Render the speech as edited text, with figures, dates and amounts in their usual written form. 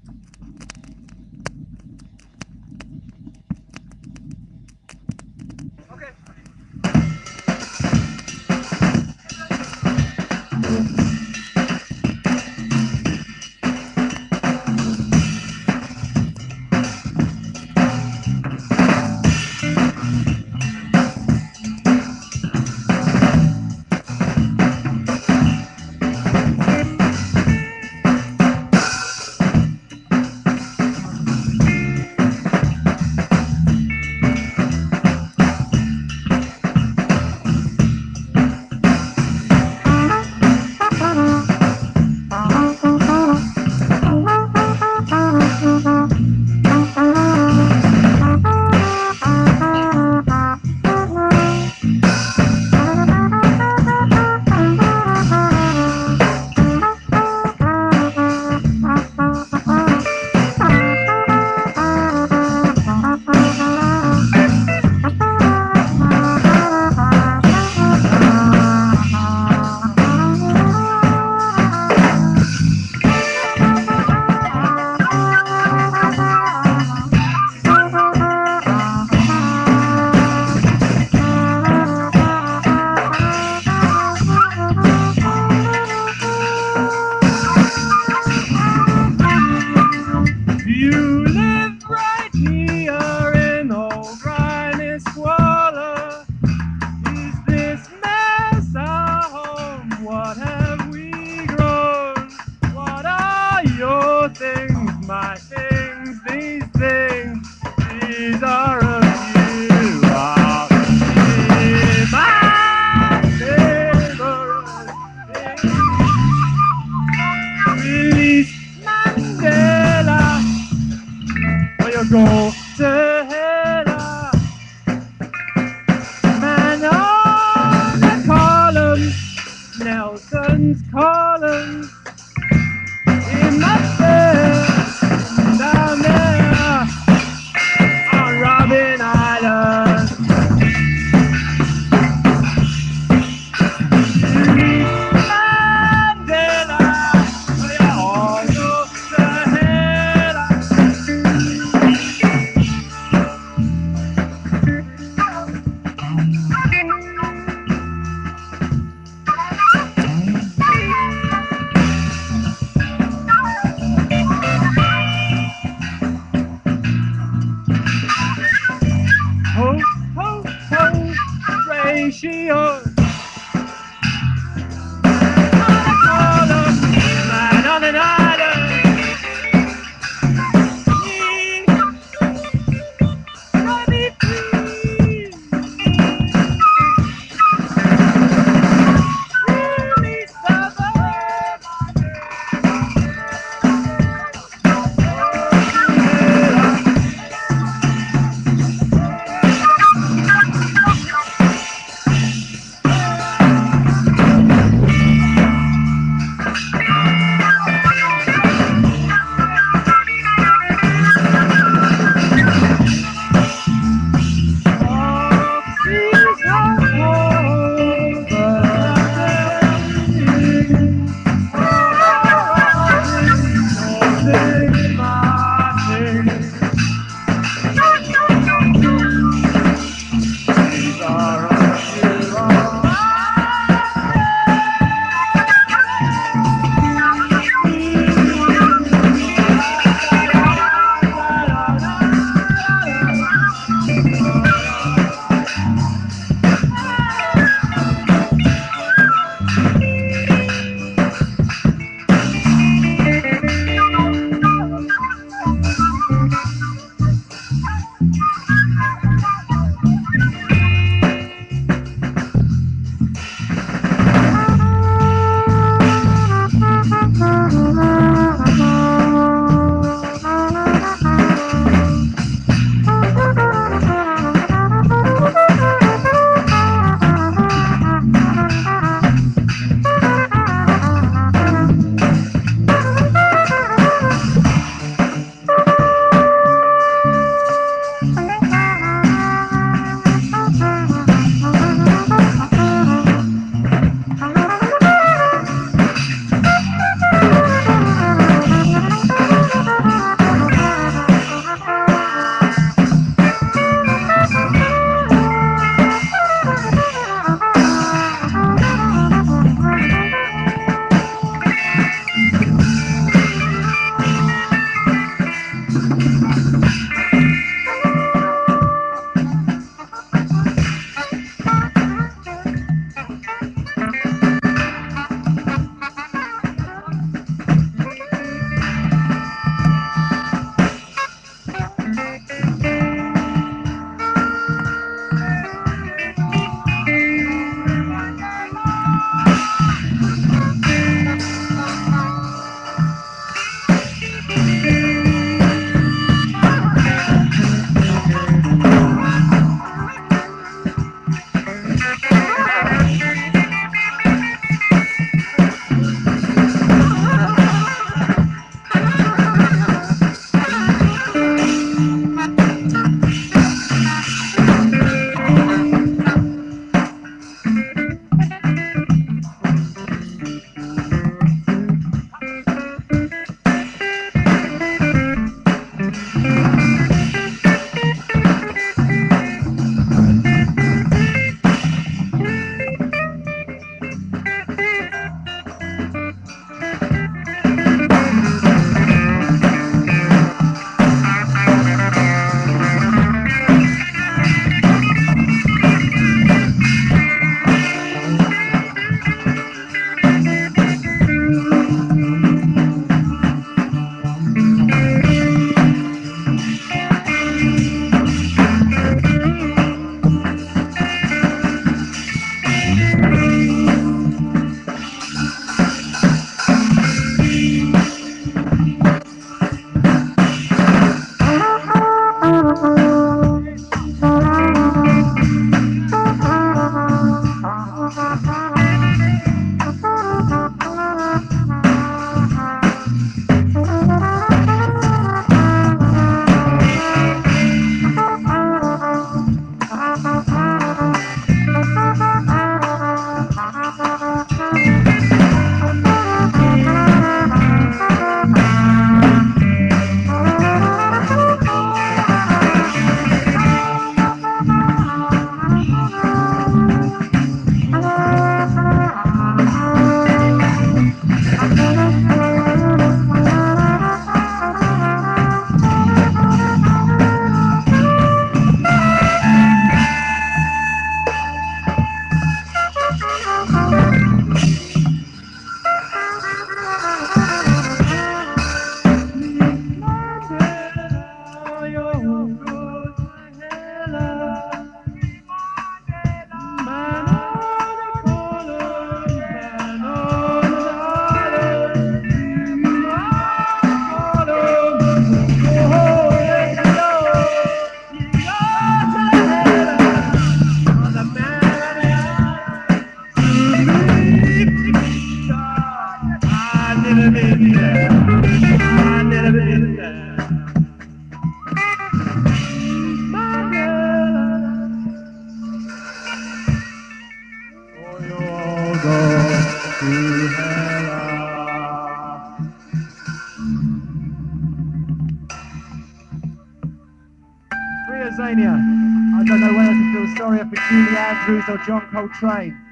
You live right here in old grimy squalor. Is this mess our home? What have we grown? What are your things, my things, these things? These are a few of my favorite things. Release Mandela, where you go to hell. Man on the column, Nelson's column, in my bed down there on Robben Island. Mandela, where you all go to hell. never been there. I never been there. Mandela. Oh, you all go to hell. Free Azania. I don't know whether to feel sorry for Julie Andrews or John Coltrane.